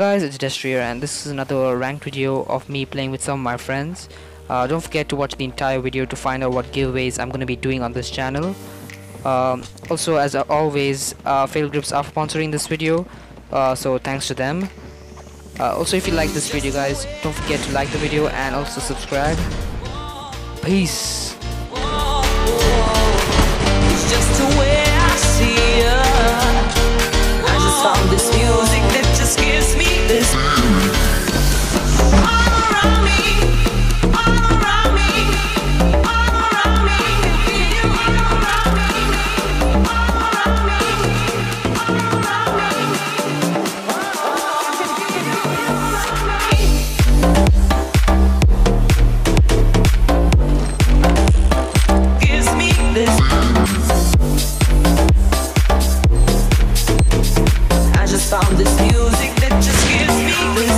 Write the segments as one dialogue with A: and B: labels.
A: guys, it's Destry here, and this is another ranked video of me playing with some of my friends. Don't forget to watch the entire video to find out what giveaways I'm going to be doing on this channel. Also, as always, Fail Grips are sponsoring this video, so thanks to them. Also, if you like this video guys, don't forget to like the video and also subscribe. Peace.
B: It's just the way I see you. I just found this music that just gives me this. All around me, all around me, all around me. You all around me, all around me, all around me. Gives me this. Found this music that just gives me this.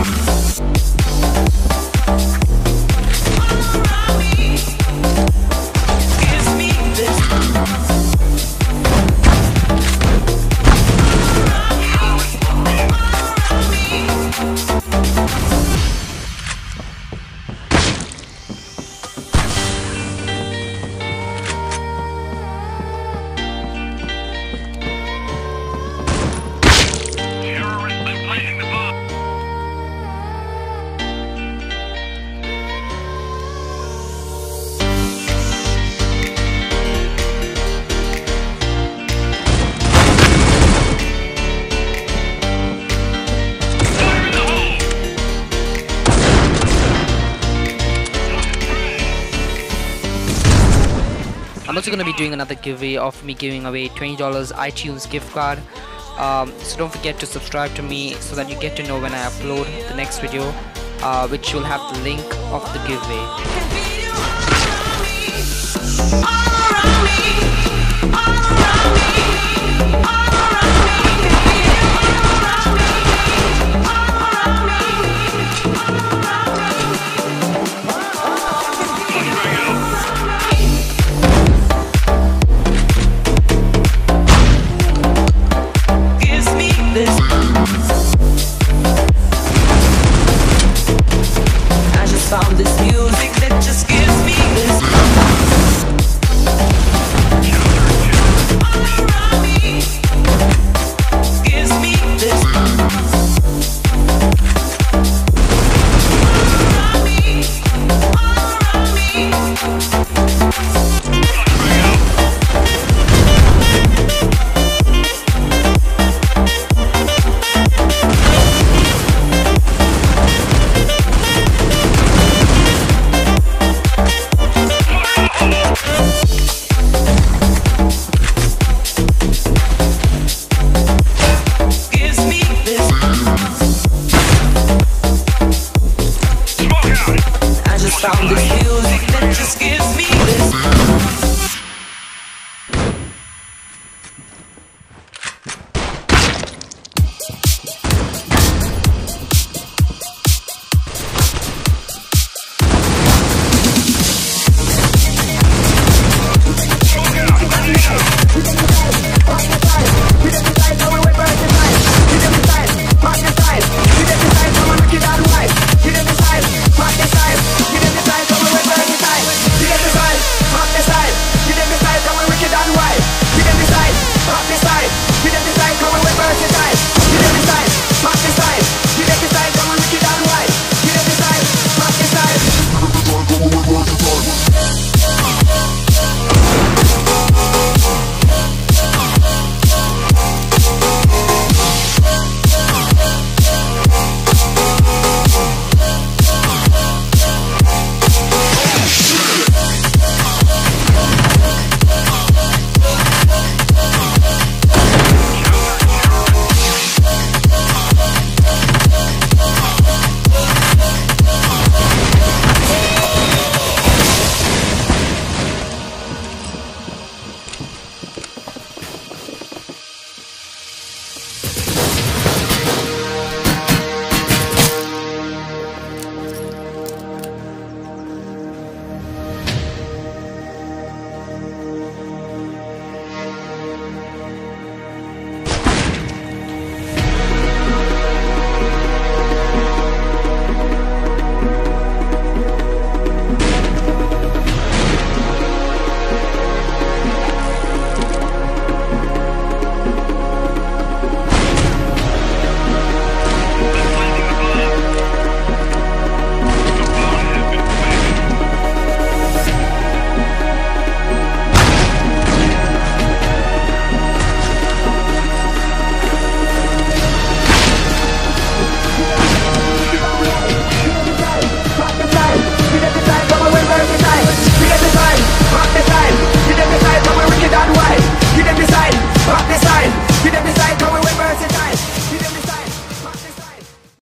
B: All around me, gives me this.
A: I'm also going to be doing another giveaway of me giving away $20 iTunes gift card. So don't forget to subscribe to me so that you get to know when I upload the next video, which will have the link of the giveaway.
B: Found this music that just gives me this. All around me, gives me this. All around me, found this